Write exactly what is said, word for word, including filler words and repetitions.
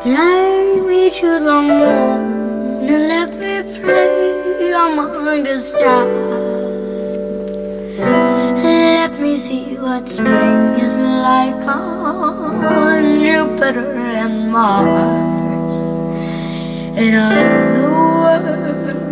Fly me to the moon and let me play among the stars. Let me see what spring is like on Jupiter and Mars. In other words,